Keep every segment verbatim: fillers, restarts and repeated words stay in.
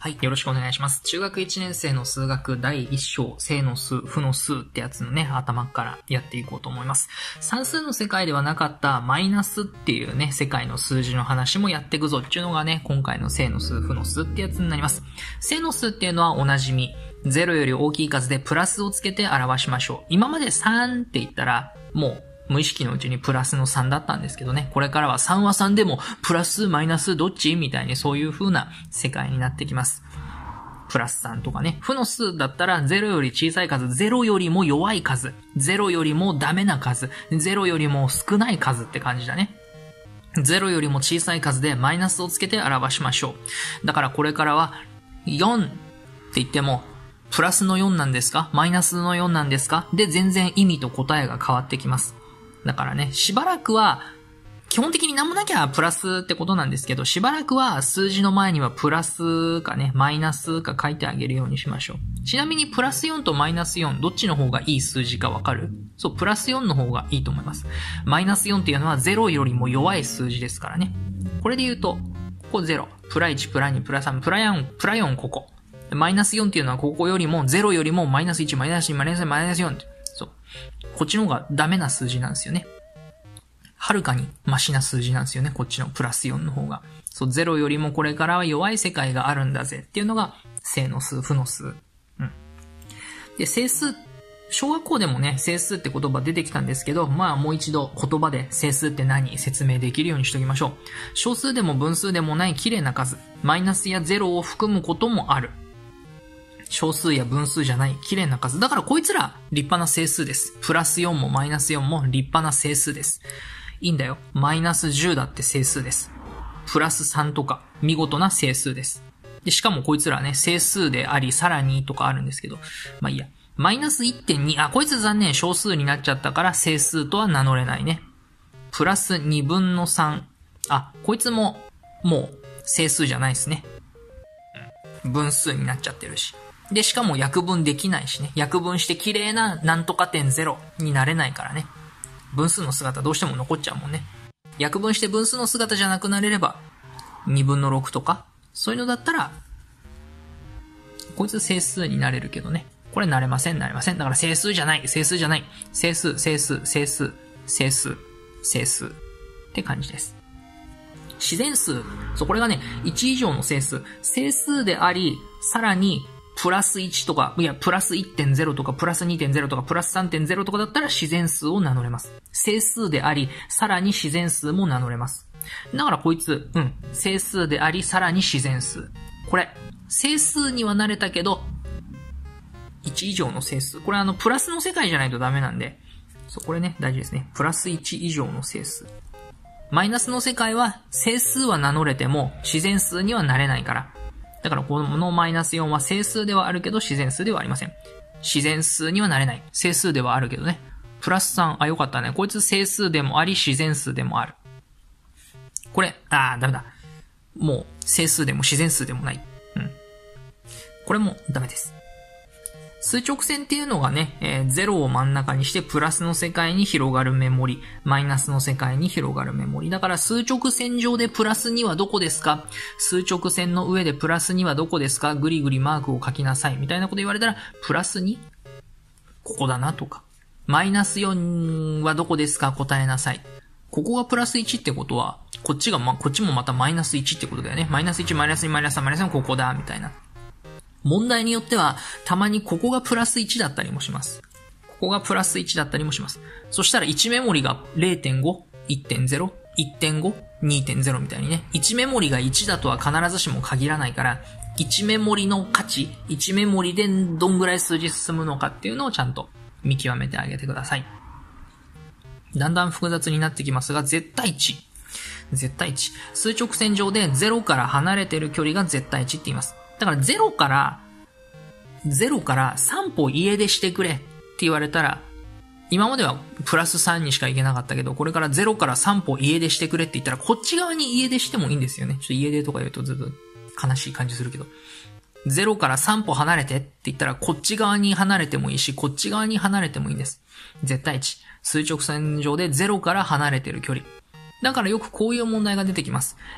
はい、よろしくお願いします。中学いちねん生の数学だいいっ章、正の数、負の数ってやつのね、頭からやっていこうと思います。算数の世界ではなかったマイナスっていうね、世界の数字の話もやっていくぞっていうのがね、今回の正の数、負の数ってやつになります。正の数っていうのはおなじみ。ゼロより大きい数でプラスをつけて表しましょう。今までさんって言ったら、もう、無意識のうちにプラスのさんだったんですけどね。これからはさんはさんでも、プラス、マイナス、どっちみたいにそういう風な世界になってきます。プラスさんとかね。負の数だったらゼロより小さい数、ゼロよりも弱い数、ゼロよりもダメな数、ゼロよりも少ない数って感じだね。ゼロよりも小さい数でマイナスをつけて表しましょう。だからこれからはよんって言っても、プラスのよんなんですか？マイナスのよんなんですか？で全然意味と答えが変わってきます。だからね、しばらくは、基本的になんもなきゃプラスってことなんですけど、しばらくは数字の前にはプラスかね、マイナスか書いてあげるようにしましょう。ちなみにプラスよんとマイナスよん、どっちの方がいい数字かわかる？そう、プラスよんの方がいいと思います。マイナスよんっていうのはゼロよりも弱い数字ですからね。これで言うと、ここゼロ、プラいち、プラに、プラさん、プラよん、プラよんここ。マイナスよんっていうのはここよりもゼロよりもマイナスいち、マイナスに、マイナスに、マイナスよんって。そう。こっちの方がダメな数字なんですよね。はるかにマシな数字なんですよね。こっちのプラスよんの方が。そう、ゼロよりもこれからは弱い世界があるんだぜっていうのが正の数、負の数。うん。で、整数、小学校でもね、整数って言葉出てきたんですけど、まあもう一度言葉で整数って何説明できるようにしておきましょう。小数でも分数でもない綺麗な数、マイナスやゼロを含むこともある。小数や分数じゃない綺麗な数。だからこいつら立派な整数です。プラスよんもマイナスよんも立派な整数です。いいんだよ。マイナスじゅうだって整数です。プラスさんとか見事な整数です。で、しかもこいつらね、整数でありさらにとかあるんですけど、まあいいや。マイナス いってんに、あ、こいつ残念、小数になっちゃったから整数とは名乗れないね。プラスにぶんのさん。あ、こいつももう整数じゃないですね。分数になっちゃってるし。で、しかも約分できないしね。約分して綺麗ななんとか点ゼロになれないからね。分数の姿どうしても残っちゃうもんね。約分して分数の姿じゃなくなれれば、にぶんのろくとか、そういうのだったら、こいつ整数になれるけどね。これなれません、なれません。だから整数じゃない、整数じゃない。整数、整数、整数、整数、整数って感じです。自然数。そう、これがね、いち以上の整数。整数であり、さらに、プラスいちとか、いや、プラス いってんゼロ とか、プラス にてんゼロ とか、プラス さんてんゼロ とかだったら自然数を名乗れます。整数であり、さらに自然数も名乗れます。だからこいつ、うん、整数であり、さらに自然数。これ、整数にはなれたけど、いち以上の整数。これあの、プラスの世界じゃないとダメなんで、そう、これね、大事ですね。プラスいち以上の整数。マイナスの世界は、整数は名乗れても、自然数にはなれないから。だからこのマイナスよんは整数ではあるけど自然数ではありません。自然数にはなれない。整数ではあるけどね。プラスさん、あ、よかったね。こいつ整数でもあり自然数でもある。これ、あー、ダメだ。もう整数でも自然数でもない。うん。これもダメです。数直線っていうのがね、えー、ゼロを真ん中にしてプラスの世界に広がるメモリ、マイナスの世界に広がるメモリ。だから数直線上でプラスにはどこですか？数直線の上でプラスにはどこですか？ぐりぐりマークを書きなさい。みたいなこと言われたら、プラスに？ここだなとか。マイナスよんはどこですか？答えなさい。ここがプラスいちってことは、こっちがま、こっちもまたマイナスいちってことだよね。マイナスいち、マイナスに、マイナスさん、マイナスさん、ここだ、みたいな。問題によっては、たまにここがプラスいちだったりもします。ここがプラスいちだったりもします。そしたらいちメモリが れいてんご、いってんゼロ、いってんご、にてんゼロ みたいにね。いちメモリがいちだとは必ずしも限らないから、いちメモリの価値、いちメモリでどんぐらい数字進むのかっていうのをちゃんと見極めてあげてください。だんだん複雑になってきますが、絶対値。絶対値。数直線上でゼロから離れている距離が絶対値って言います。だからゼロから、ゼロからさん歩家出してくれって言われたら、今まではプラスさんにしか行けなかったけど、これからゼロからさん歩家出してくれって言ったら、こっち側に家出してもいいんですよね。ちょっと家出とか言うとずっと悲しい感じするけど。ゼロからさん歩離れてって言ったら、こっち側に離れてもいいし、こっち側に離れてもいいんです。絶対値。数直線上でゼロから離れてる距離。だからよくこういう問題が出てきます。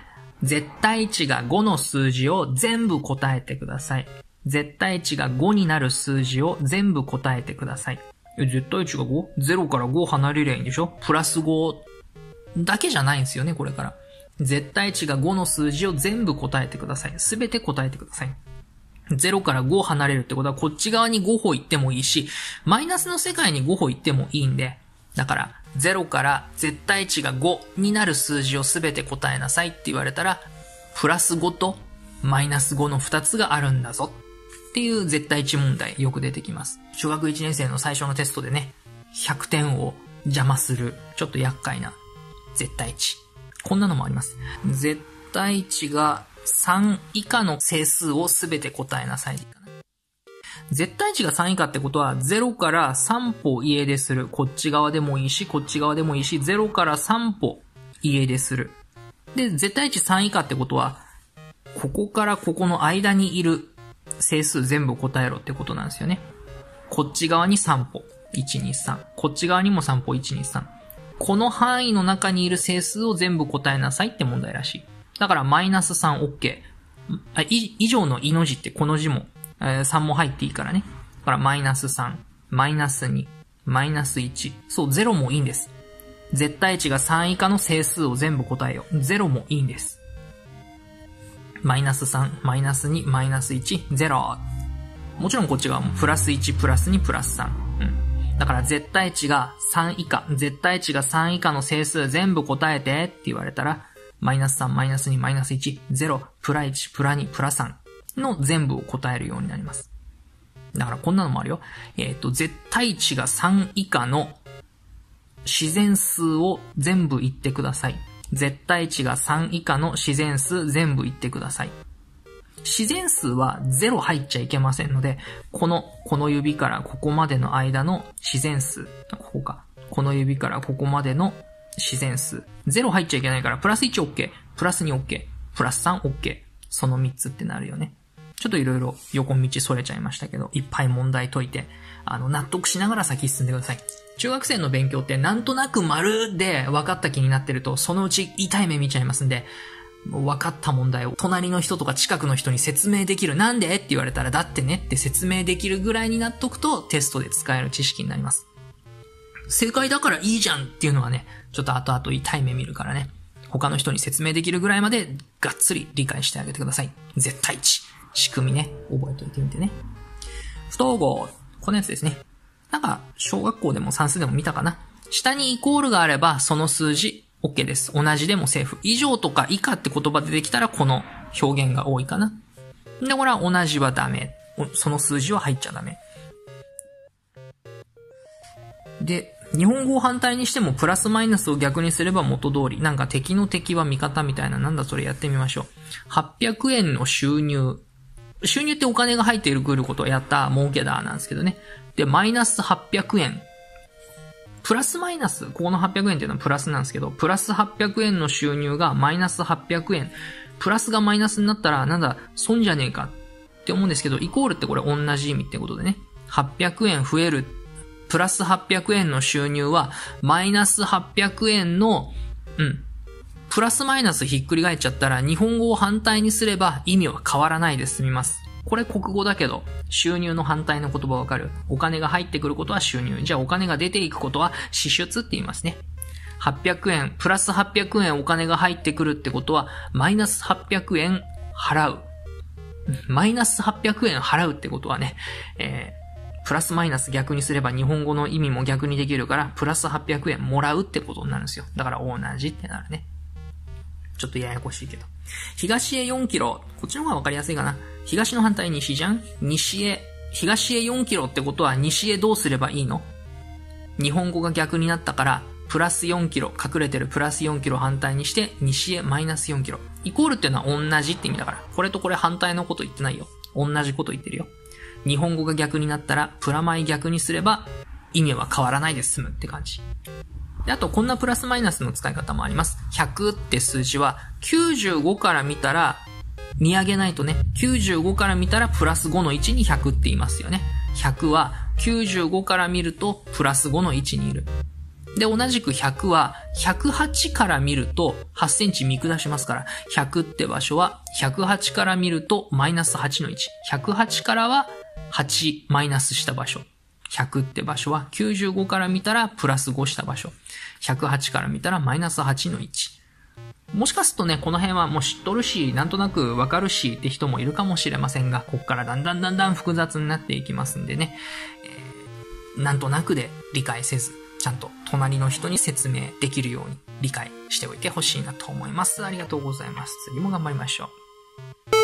絶対値がごの数字を全部答えてください。絶対値がごになる数字を全部答えてください。え、絶対値が ご？ ゼロ からご離れりゃいいんでしょ？プラスごだけじゃないんですよね、これから。絶対値がごの数字を全部答えてください。すべて答えてください。ゼロからご離れるってことはこっち側にご歩行ってもいいし、マイナスの世界にご歩行ってもいいんで、だからゼロから絶対値がごになる数字をすべて答えなさいって言われたら、プラスごとマイナスごのふたつがあるんだぞっていう絶対値問題よく出てきます。小学いちねん生の最初のテストでね、ひゃくてんを邪魔するちょっと厄介な絶対値。こんなのもあります。絶対値がさん以下の整数をすべて答えなさい。絶対値がさん以下ってことはゼロからさん歩家出する。こっち側でもいいし、こっち側でもいいし、ゼロからさん歩家出する。で、絶対値さん以下ってことは、ここからここの間にいる整数全部答えろってことなんですよね。こっち側にさん歩。いち、に、さん。こっち側にもさん歩。いち、に、さん。この範囲の中にいる整数を全部答えなさいって問題らしい。だからマイナスさん OK。あ、以上のいの字ってこの字も、えー、さんも入っていいからね。だからマイナスさん、マイナスに、マイナスいち。そう、ゼロもいいんです。絶対値がさん以下の整数を全部答えよう。ゼロもいいんです。マイナスさん、マイナスに、マイナスいち、ゼロ。もちろんこっち側もプラスいち、プラスに、プラスさん。うん。だから絶対値がさん以下、絶対値がさん以下の整数全部答えてって言われたら、マイナスさん、マイナスに、マイナスいち、ゼロ、プラいち、プラに、プラさんの全部を答えるようになります。だからこんなのもあるよ。えっと、絶対値がさん以下の自然数を全部言ってください。絶対値がさん以下の自然数全部言ってください。自然数はゼロ入っちゃいけませんので、この、この指からここまでの間の自然数、ここか。この指からここまでの自然数。ゼロ入っちゃいけないから、プラスいち OK、プラスに OK、プラスさん OK。そのみっつってなるよね。ちょっといろいろ横道それちゃいましたけど、いっぱい問題解いて、あの、納得しながら先進んでください。中学生の勉強ってなんとなく丸で分かった気になってると、そのうち痛い目見ちゃいますんで、分かった問題を隣の人とか近くの人に説明できる。なんでって言われたら、だってねって説明できるぐらいになっとくと、テストで使える知識になります。正解だからいいじゃんっていうのはね、ちょっと後々痛い目見るからね。他の人に説明できるぐらいまでがっつり理解してあげてください。絶対値。仕組みね。覚えておいてみてね。不等号。このやつですね。なんか、小学校でも算数でも見たかな。下にイコールがあれば、その数字、OK です。同じでもセーフ。以上とか以下って言葉出てきたら、この表現が多いかな。で、これは同じはダメ。その数字は入っちゃダメ。で、日本語を反対にしてもプラスマイナスを逆にすれば元通り。なんか敵の敵は味方みたいな。なんだそれやってみましょう。はっぴゃくえんの収入。収入ってお金が入ってくることをやった儲けだなんですけどね。で、マイナスはっぴゃくえん。プラスマイナス。ここのはっぴゃくえんっていうのはプラスなんですけど、プラスはっぴゃくえんの収入がマイナスはっぴゃくえん。プラスがマイナスになったら、なんだ、損じゃねえかって思うんですけど、イコールってこれ同じ意味ってことでね。はっぴゃくえん増える。プラスはっぴゃくえんの収入は、マイナスはっぴゃくえんの、うん。プラスマイナスひっくり返っちゃったら、日本語を反対にすれば意味は変わらないで済みます。これ国語だけど、収入の反対の言葉わかる？お金が入ってくることは収入。じゃあお金が出ていくことは支出って言いますね。はっぴゃくえん、プラスはっぴゃくえんお金が入ってくるってことは、マイナスはっぴゃくえん払う。マイナスはっぴゃくえん払うってことはね、えー、プラスマイナス逆にすれば日本語の意味も逆にできるから、プラスはっぴゃくえんもらうってことになるんですよ。だから同じってなるね。ちょっとややこしいけど。東へよんキロ。こっちの方がわかりやすいかな。東の反対西じゃん？西へ、東へよんキロってことは西へどうすればいいの？日本語が逆になったから、プラスよんキロ、隠れてるプラスよんキロ反対にして、西へマイナスよんキロ。イコールっていうのは同じって意味だから。これとこれ反対のこと言ってないよ。同じこと言ってるよ。日本語が逆になったら、プラマイ逆にすれば、意味は変わらないで済むって感じ。で、あと、こんなプラスマイナスの使い方もあります。ひゃくって数字は、きゅうじゅうごから見たら、見上げないとね、きゅうじゅうごから見たらプラスごのいちにひゃくって言いますよね。ひゃくはきゅうじゅうごから見るとプラスごのいちにいる。で、同じくひゃくはひゃくはちから見るとはちセンチ見下しますから、ひゃくって場所はひゃくはちから見るとマイナスはちのいち。ひゃくはちからははちマイナスした場所。ひゃくって場所はきゅうじゅうごから見たらプラスごした場所。ひゃくはちから見たらマイナスはちのいち。もしかするとね、この辺はもう知っとるし、なんとなくわかるしって人もいるかもしれませんが、こっからだんだんだんだん複雑になっていきますんでね、えー、なんとなくで理解せず、ちゃんと隣の人に説明できるように理解しておいてほしいなと思います。ありがとうございます。次も頑張りましょう。